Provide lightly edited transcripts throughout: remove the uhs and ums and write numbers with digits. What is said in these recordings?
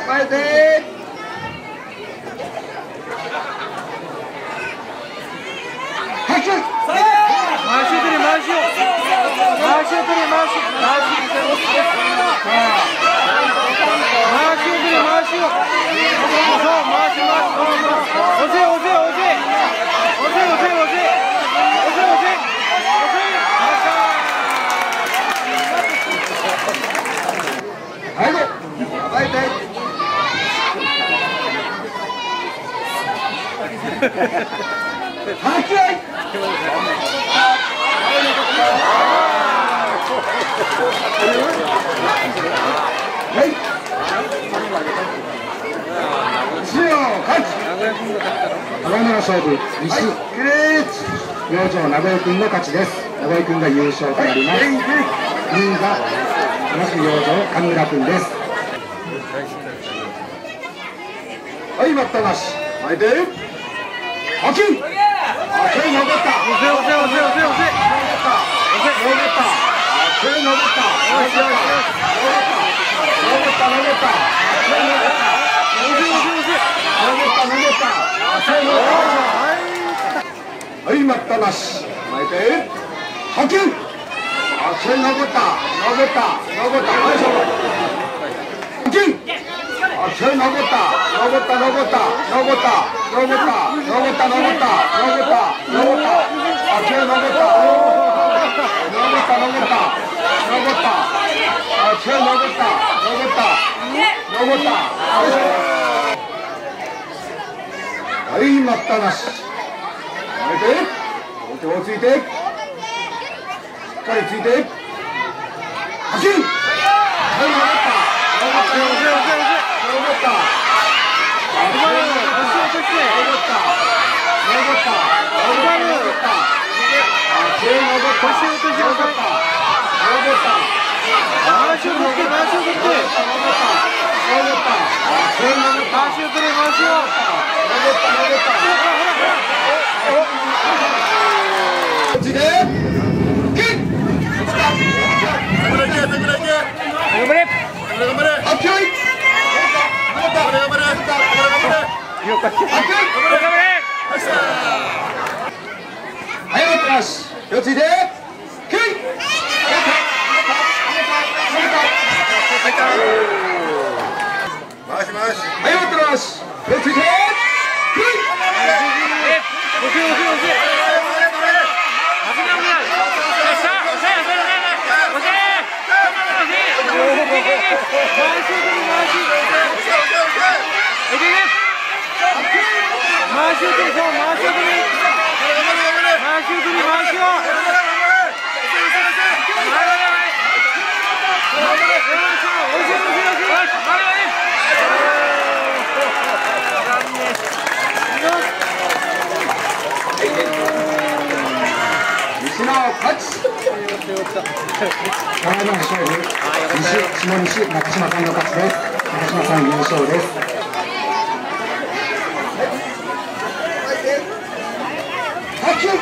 前で拍手。 回しを取れ、回しを取れ、回し。 はいど。前で。拍手。はい。強勝ち。 ただいまの勝負、西起立。 養生名古屋君の勝ちです。名古屋君が優勝となります。2位が那須養生神村君です。 はい、待ったなし。前で。拍手。残った。はい、待ったなし。前で。拍手。残った。はい、待ったなし。前で。手をついて。しっかりついて。拍手。はい、待ってます。気をついて。回します。はい、待ってます。気をついて。西の勝ち。 ただいまの勝負、下西中島さんの勝ちです。中島さん優勝です。 拍手。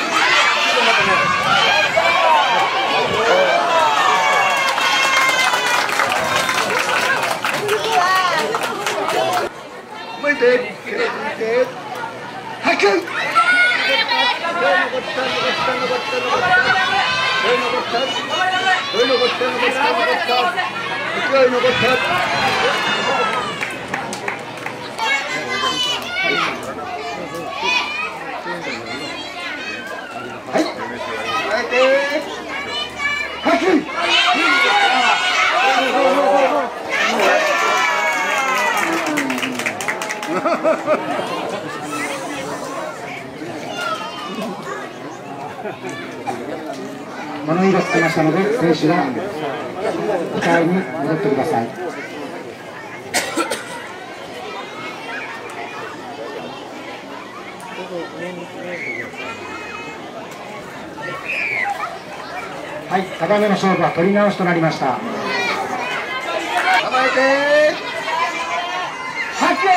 前で。拍手。 物色つきましたので、選手が舞台に戻ってください。はい、ただいまの勝負は取り直しとなりました。 構えて。拍手。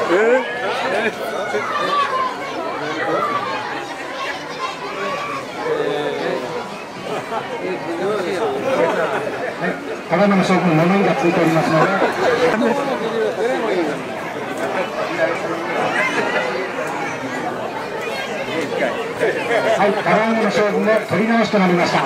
はただいまの勝負の物言いがついておりますので、はい、ただいまの勝負も取り直しとなりました。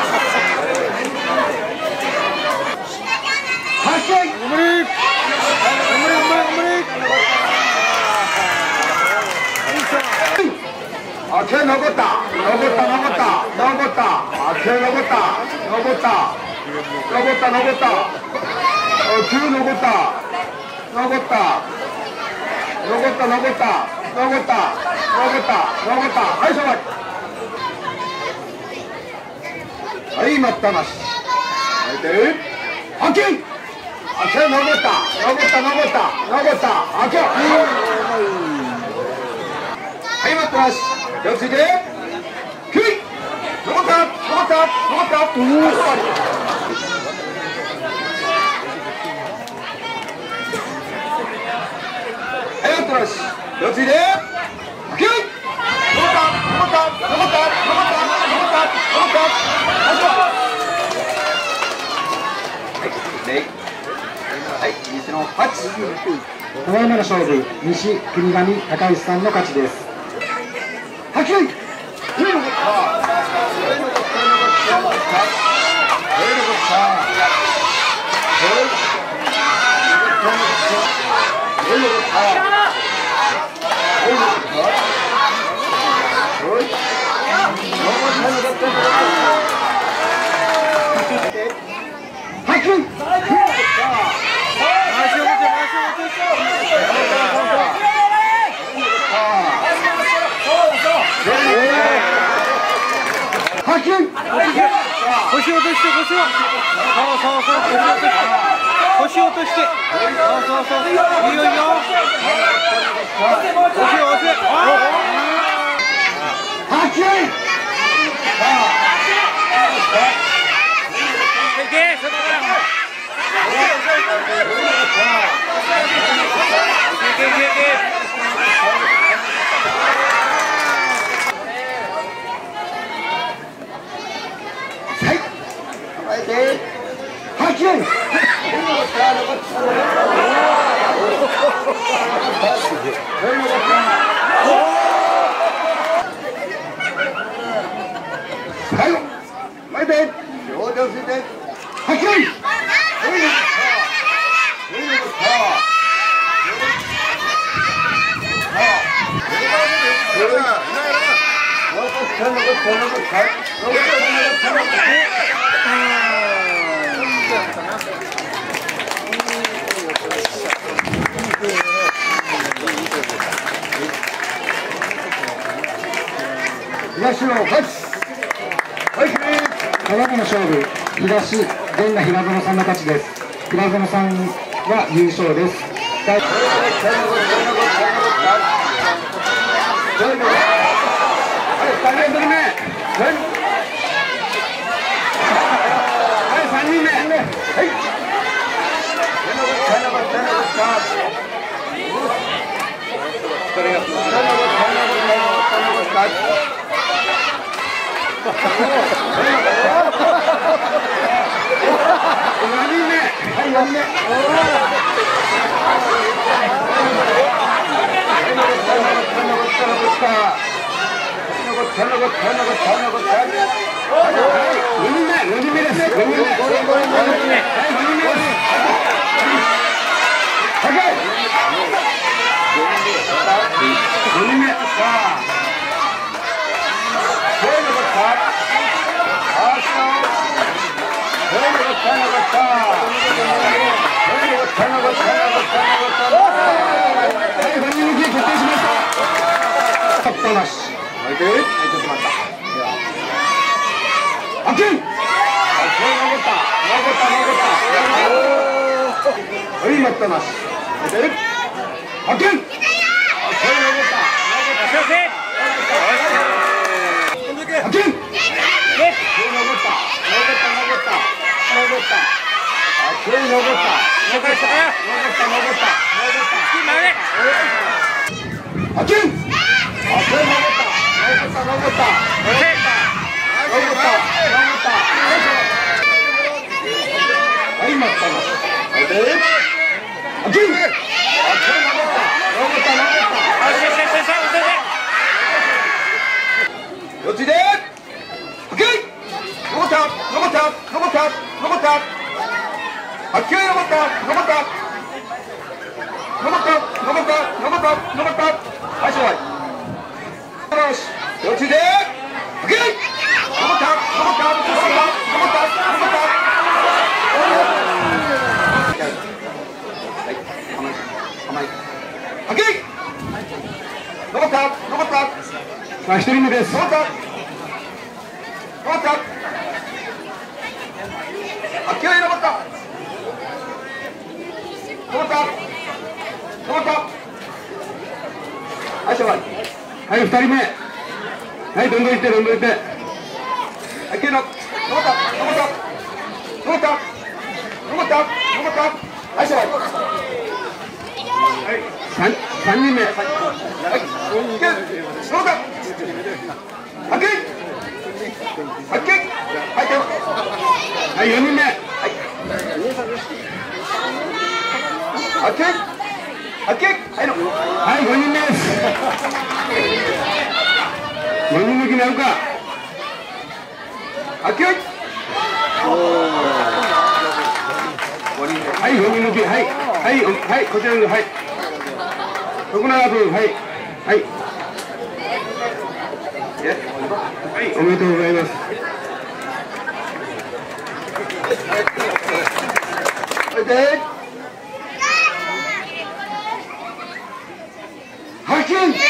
あ、手残った、残った、残った、残った、あ、手残った、残った、残った、残った、9残った、残った、残った、残った、残った、残った、残った、はい、そば。はい、待ったなし。はい、で、あけん。あけん、残った、残った、残った、残った、あけん。はい、待ったなし。手をついて、9位、残った、残った、残った、はい、待ったなし。手をついて、9位、残った、残った、残った、残った、残った、残った、はい、西の8。 ただいまの勝負、西国神高石さんの勝ちです。 はっきり。 腰落として、腰を。そうそうそう、腰落として。腰落として。そうそうそう。いいよいいよ。腰を押せ。 8位。 いけ、そこから。いけいけいけ。 最後、前で、両手をついて、はっきり。東の勝ち。 ただいまの勝負、東全那平園さんの勝ちです。平園さんが優勝です。 残った四つではっきり残った残った残った残ったはっきり残った残った残った残った残った残ったはい勝利よし四つではっきり残った残った残った残った残ったはい構え構えはっきり残った残ったさあ1人目です。 残った残ったあっきり残った残った残ったはい勝利はい2人目。はいどんどんいってどんどんいって。 はい、けど、残った、残った、残った、残った、残った、はい、勝利。はい、 3人目。 はい、けど、残った。はっきり。はっきり。はい、けど。 はい4人目。 はい。はっきり。はっきり。はいの。 はい5人目です。5人抜きなるか。 はっきり。 はい5人抜き。はいはいはいこちらのはい徳永君はいはいはいおめでとうございます。 はい、で。はっきり。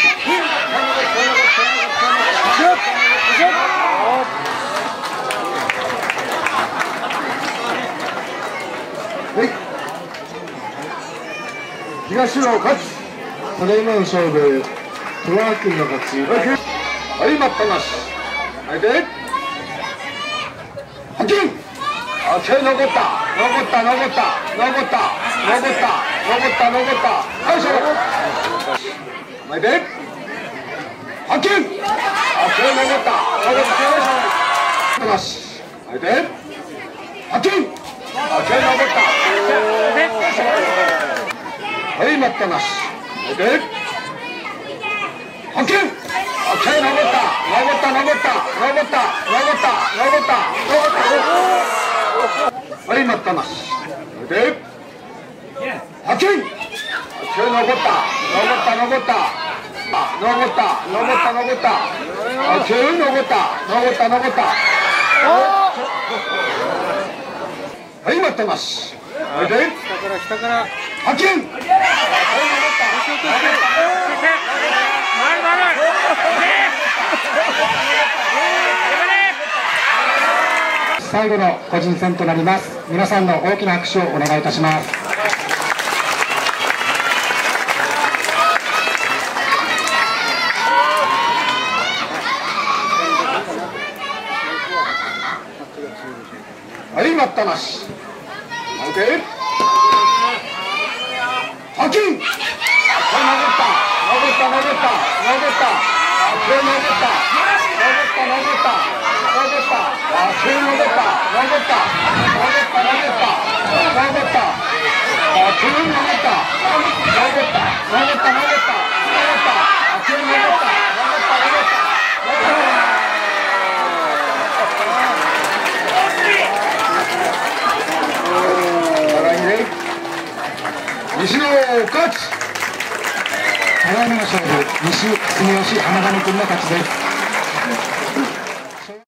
東野勝ち。 ただいまの勝負戸川君の勝ち。 はい、待ったなし。はいで。はっきり。あ、手残った。残った、残った、残った、残った、残った、残った。はい、勝利。はいで。はっきり。あ、手残った。残った。なし。はいで。はっきり。あ、手残った。はい、待ったなし。はいで。はっきり。あ、手残った。残った、残った、残った、残った、残った、残った。はい、待ったなし。で。はっきり。手残った。残った、残った。残った、残った、残った。あ、手残った。残った、残った。はい、待ったなし。はい、で。 下からはっきり。はい、残った。 最後の個人戦となります。皆さんの大きな拍手をお願いいたします。 はい、待ったなし。はいで。はっきり。はい、残った。残った、残った、残った。あ、手残った。残った、残った。残った。あ、手残った。残った。残った、残った。残った。あ、手残った。残った。残った。残った、残った。残った。あ、手残った。残った、残った。西野勝ち。 ただいまの勝負西住吉浜上君の勝ちです。